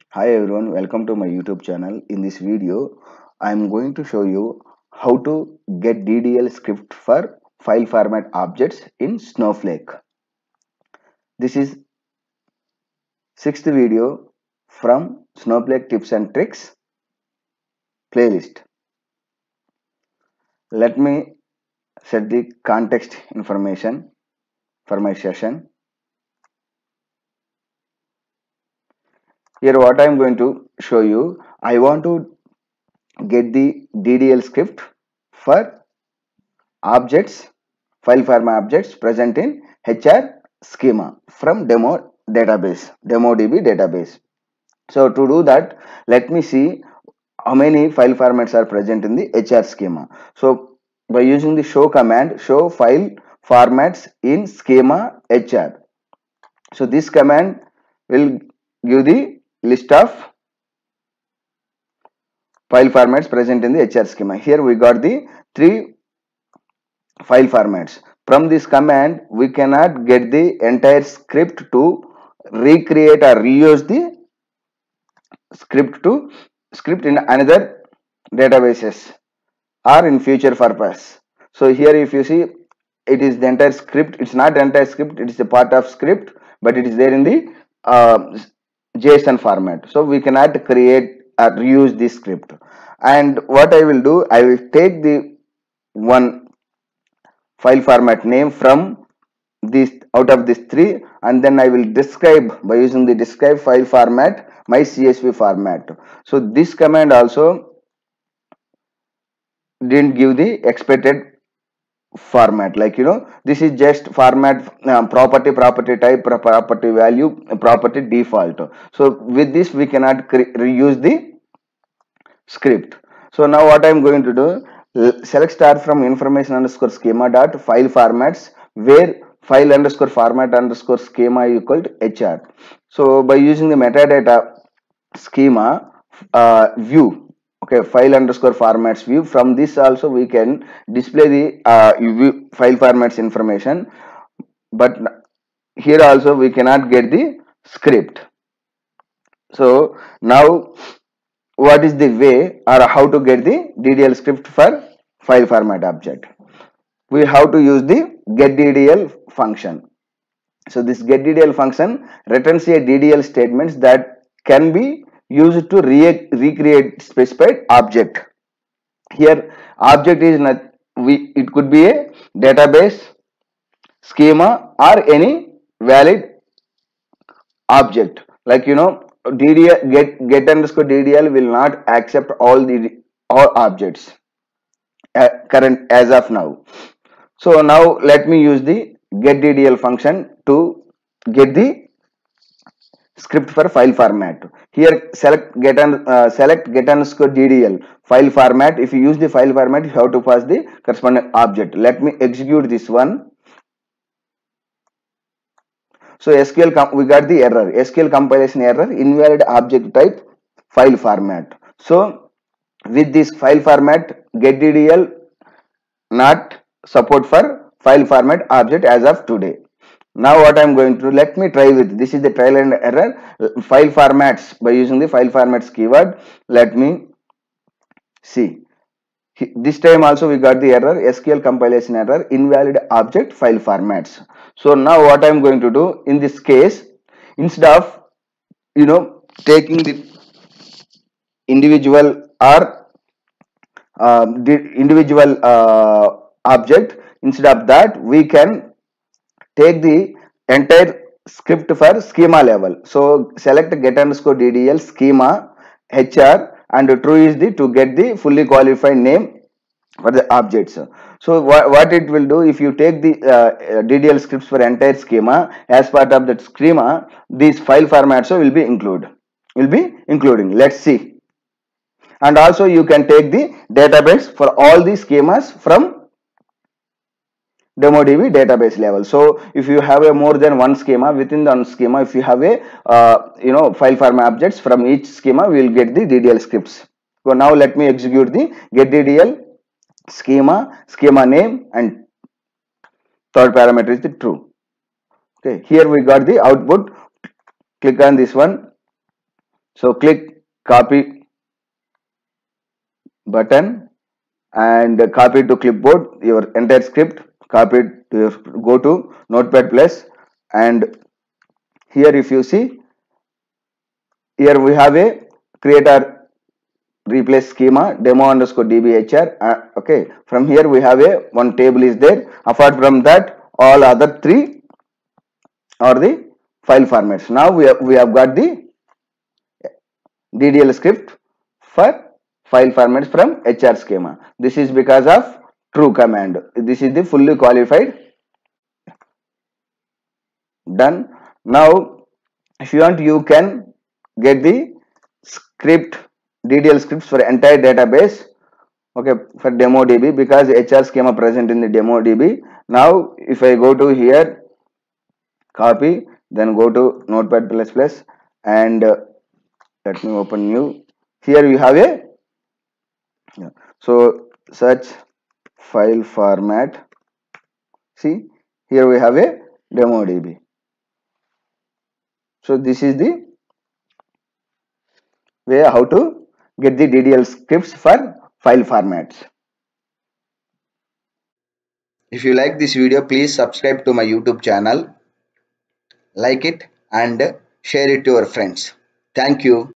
Hi everyone, welcome to my YouTube channel. In this video, I am going to show you how to get DDL script for file format objects in Snowflake. This is sixth video from Snowflake tips and tricks playlist. Let me set the context information for my session. Here what I am going to show you, I want to get the DDL script for objects, file format objects present in HR schema from DemoDB database. So to do that, let me see how many file formats are present in the HR schema. So by using the show command, show file formats in schema HR. So this command will give the list of file formats present in the HR schema. Here we got the three file formats. From this command, we cannot get the entire script to recreate or reuse the script in another databases or in future purpose. So here if you see, it is the entire script. It's not the entire script. It is a part of script, but it is there in the JSON format. So we cannot create or reuse this script. And what I will do, I will take the one file format name from this out of these three, and then I will describe by using the describe file format my CSV format. So this command also didn't give the expected format, like this is just format property type, property value, property default. So with this we cannot reuse the script. So now what I'm going to do, select start from information underscore schema dot file formats where file underscore format underscore schema equal to HR. So by using the metadata schema view, okay, file underscore formats view, from this also we can display the file formats information, but here also we cannot get the script. So now what is the way or how to get the DDL script for file format object? We have to use the getDDL function. So this getDDL function returns a DDL statements that can be used to recreate specified object. Here object is not, it could be a database, schema, or any valid object. Like DDL get underscore DDL will not accept all objects current as of now. So now let me use the getDDL function to get the script for file format. Here select get underscore DDL file format. If you use the file format, you have to pass the corresponding object. Let me execute this one. So SQL we got the error, SQL compilation error, invalid object type file format. So with this file format, getDDL not support for file format object as of today. Now what I am going to do, let me try with, this is the trial and error file formats by using the file formats keyword. Let me see. This time also we got the error, SQL compilation error, invalid object file formats. So now what I am going to do in this case, instead of taking the individual or the individual object, instead of that we can take the entire script for schema level. So select get underscore DDL schema HR, and true is the to get the fully qualified name for the objects. So what it will do, if you take the DDL scripts for entire schema, as part of that schema, these file formats will be including. Let's see. And also you can take the database for all the schemas from DemoDB database level. So if you have a more than one schema, within the one schema, if you have a file format objects, from each schema we will get the DDL scripts. So now let me execute the get DDL schema name, and third parameter is the true. Okay, here we got the output. Click on this one. So click copy button and copy to clipboard your entire script. Copy it to your, go to Notepad Plus, and here if you see, here we have a create or replace schema demo underscore dbhr. Okay, from here we have a one table is there. Apart from that, all other three are the file formats. Now we have got the ddl script for file formats from hr schema. This is because of true command. This is the fully qualified. Done. Now if you want, you can get the script ddl scripts for entire database. Okay, for demo db, because hr schema present in the demo db. Now if I go to here, copy, then go to notepad plus plus, and let me open new. Here you have a, yeah. So search file format. See, here we have a demo db. So this is the way how to get the ddl scripts for file formats. If you like this video, please subscribe to my YouTube channel, like it, and share it to your friends. Thank you.